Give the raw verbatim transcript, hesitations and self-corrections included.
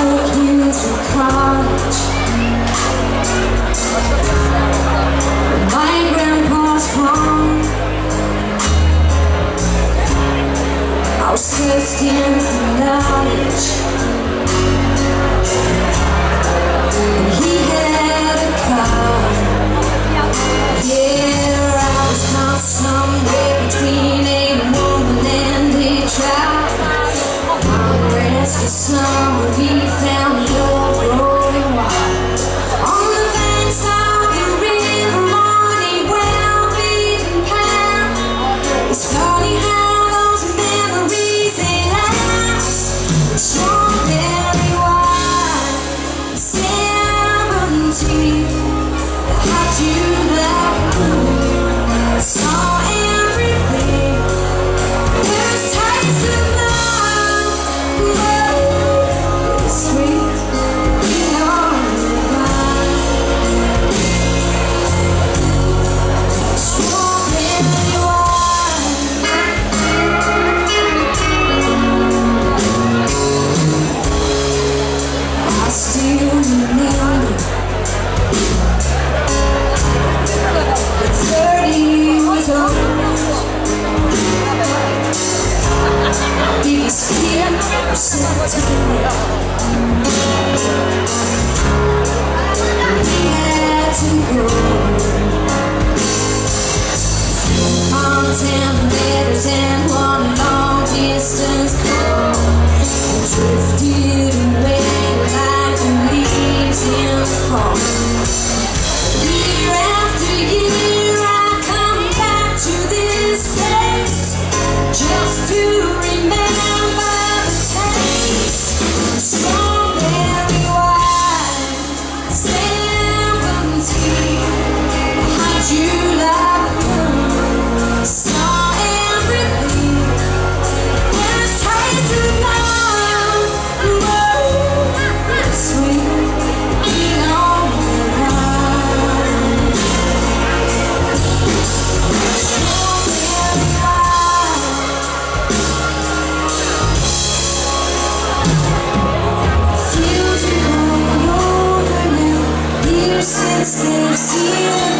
took you to college. My grandpa's farm. I was thirsting for knowledge, and he had a car. Yeah, I was caught somewhere between a woman and a child. On the rest of summer we found love growing wild on the banks of the river, on a well-beaten path. It's funny how those memories they last. Strawberry wine, seventeen. How'd you like me? Saw everything. There's taste of love, love is sweet. You know divine. Strawberry wine. I still remember thirty years old. Biggest fear of September. We had to go. Content letters and one long distance call. Drifted away like the leaves in the fall. Year after year I come back to this place just to remember the taste. Strawberry wine, seventeen. How'd you like me? Saw everything. There's taste of love, love, sweet. You know divine. Strawberry wine. Feels it all over now. Years since they've seen